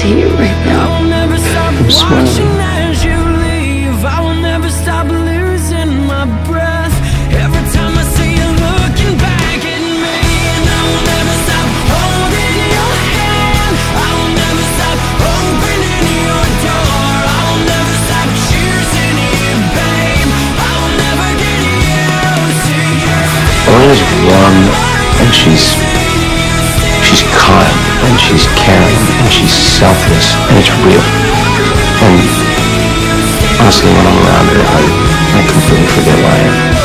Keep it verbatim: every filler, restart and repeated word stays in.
see you right now. I'm smiling. Elena's warm, and she's she's kind, and she's caring, and she's selfless, and it's real. And honestly, when I'm around her, I, I completely forget who I am.